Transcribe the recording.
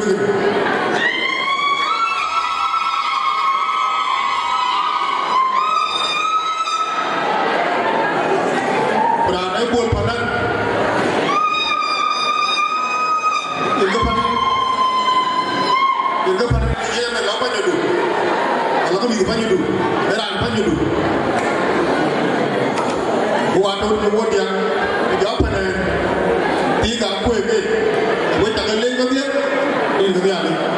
lagi. Berani buat padan. Itu padan dia melapa jodoh. Kalau kamu ikut jodoh, berani jodoh. Buat yang jawab nih. Tiga kue ke, kue tak keleng ke dia, ini ke dia ni.